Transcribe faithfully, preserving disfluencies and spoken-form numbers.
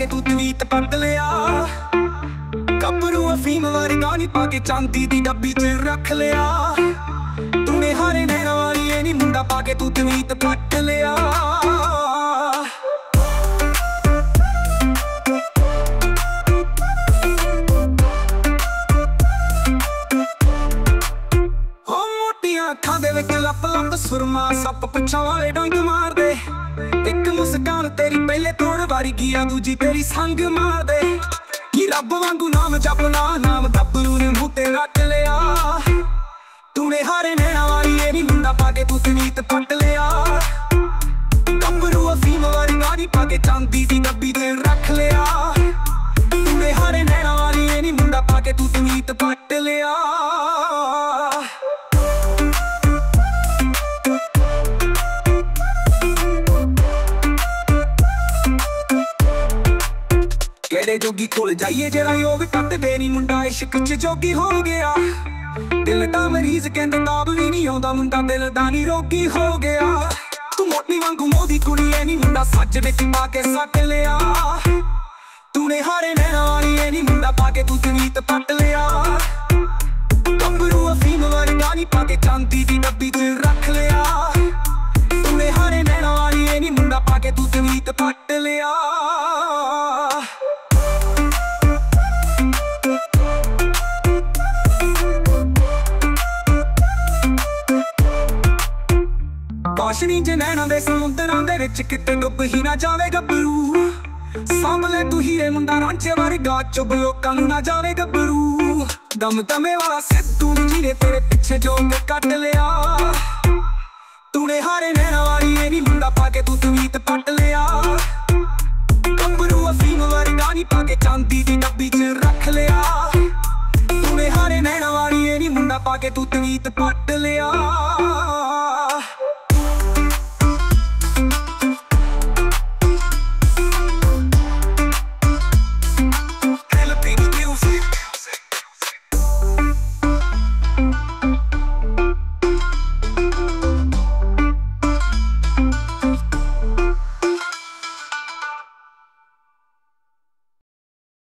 ਕੇ ਤੂੰ ਤਵੀਤ ਪੱਟ ਲਿਆ। ਗੱਭਰੂ ਅਫੀਮ ਵਾਲੀ ਗਾਣੀ ਪਾ ਕੇ ਚਾਂਦੀ ਦੀ ਡੱਬੀ 'ਚ ਰੱਖ ਲਿਆ। ਤੂਨੇ ਹਾਰੇ ਨੈਣਾ ਵਾਲੀ ਇਹ ਨੀ ਮੁੰਡਾ ਪਾ ਕੇ ਤੂੰ ਤਵੀਤ ਪੱਟ ਲਿਆ। ਅੱਖਾਂ ਦੇ ਵਿੱਚ ਲੱਪ ਲੱਪ ਸੁਰਮਾ ਸੱਪ ਪੁੱਛਾਂ ਵਾਲੇ ਡੰਗ ਮਾਰਦੇ। ਇੱਕ ਮੁਸਕਾਨ ਤੇਰੀ ਪਹਿਲੇ ਤੋੜ ਵਾਰੀ ਗਿਆ ਦੂਜੀ ਤੇਰੀ ਸੰਗ ਮਾਰਦੇ। ਕੀ ਰੱਬ ਵਾਂਗੂ ਨਾਮ ਜਪਣਾ ਨਾਮ ਗੱਭਰੂ ਨੇ ਮੂੰਹ ਤੇ ਰੱਖ ਲਿਆ। ਤੂਨੇ ਹਾਰੇ ਨੈਣਾ ਵਾਲੀ ਇਹ ਨੀ ਮੁੰਡਾ ਪਾ ਕੇ ਤੂੰ ਤਵੀਤ ਪੱਟ ਲਿਆ। ਗੱਭਰੂ ਅਫੀਮ ਵਾਲੀ ਗਾਣੀ ਪਾ ਕੇ ਚਾਂਦੀ ਦੀ ਡੱਬੀ ਤੇ ਰੱਖ ਲਿਆ। ਤੂਨੇ ਹਾਰੇ ਨੈਣਾ ਵਾਲੀ ਇਹ ਨੀ ਮੁੰਡਾ ਪਾ ਕੇ ਤੂੰ ਤਵੀਤ ਪੱਟ ਲਿਆ। ਕਿਹੜੇ ਜੋਗੀ ਕੋਲ ਜਾਈਏ ਜਿਹੜਾ ਉਹ ਵੀ ਕੱਟਦੇ ਨੀ ਮੁੰਡਾ ਇਸ਼ਕ 'ਚ ਜੋਗੀ ਹੋ ਗਿਆ। ਦਿਲ ਦਾ ਮਰੀਜ਼ ਕਹਿੰਦੇ ਤਾਬ ਵੀ ਨਹੀਂ ਆਉਂਦਾ ਮੁੰਡਾ ਦਿਲ ਦਾ ਨੀ ਰੋਗੀ ਹੋ ਗਿਆ। ਤੂੰ ਮੋਟੀ ਵਾਂਗੂ ਮੋਦੀ ਕੁੜੀ ਐ ਨੀ ਮੁੰਡਾ ਸੱਚ ਵਿੱਚ ਪਾ ਕੇ ਸੱਟ ਲਿਆ। ਤੂਨੇ ਹਾਰੇ ਨੈਣਾ ਵਾਲੀ ਐ ਨੀ ਮੁੰਡਾ ਪਾ ਕੇ ਤੂੰ ਤਵੀਤ ਪੱਟ ਲਿਆ। ਗੱਭਰੂ ਅਫੀਮ ਵਾਲੀ ਗਾਣੀ ਪਾ ਕੇ ਚਾਂਦੀ ਦੀ ਡੱਬੀ 'ਚ ਰੱਖ ਲਿਆ। ਤੂਨੇ ਹਾਰੇ ਨੈਣਾ ਵਾਲੀ ਐ ਨੀ ਮੁੰਡਾ ਪਾ ਕੇ ਤੂੰ ਤਵੀਤ ਪੱਟ ਲਿਆ। ਕਾਸ਼ਨੀ ਚ ਨੈਣਾ ਦੇ ਸਮੁੰਦਰਾਂ ਦੇ ਵਿੱਚ ਕਿਤੇ ਡੁੱਬ ਹੀ ਨਾ ਜਾਵੇ ਗੱਭਰੂ। ਸਾਹਮਣੇ ਤੂੰ ਹੀਰੇ ਮੁੰਡਾ ਰਾਂਝੇ ਵਰਗਾ ਚੁੱਭ ਲੋਕਾਂ ਨੂੰ ਨਾ ਜਾਵੇ ਗੱਭਰੂ। ਦਮ ਦਮੇ ਵਾਲਾ ਸਿੱਧੂ ਜੀ ਨੇ ਤੇਰੇ ਪਿੱਛੇ ਜੋ ਕੇ ਕੱਟ ਲਿਆ। ਤੂਨੇ ਹਾਰੇ ਨੈਣਾ ਵਾਲੀ ਇਹ ਨੀ ਮੁੰਡਾ ਪਾ ਕੇ ਤੂੰ ਤਵੀਤ ਪੱਟ ਲਿਆ।